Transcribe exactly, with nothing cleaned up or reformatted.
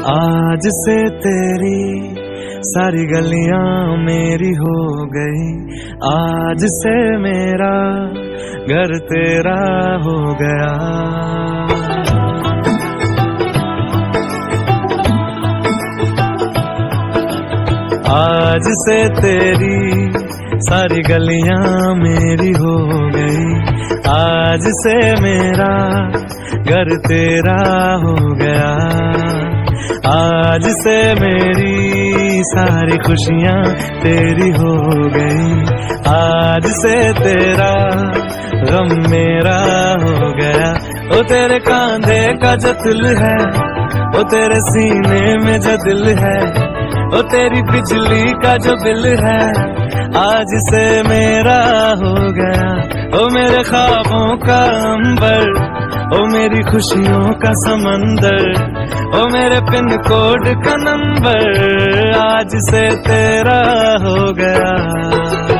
आज से तेरी सारी गलियां मेरी हो गई, आज से मेरा घर तेरा हो गया। आज से तेरी सारी गलियां मेरी हो गई, आज से मेरा घर तेरा हो गया। आज से मेरी सारी खुशियां तेरी हो गई, आज से तेरा गम मेरा हो गया। ओ तेरे कांधे का जो दिल है, ओ तेरे सीने में जो दिल है, ओ तेरी बिजली का जो बिल है, आज से मेरा हो गया। ओ मेरे ख्वाबों का अंबर, ओ मेरी खुशियों का समंदर, ओ मेरे पिन कोड का नंबर, आज से तेरा हो गया।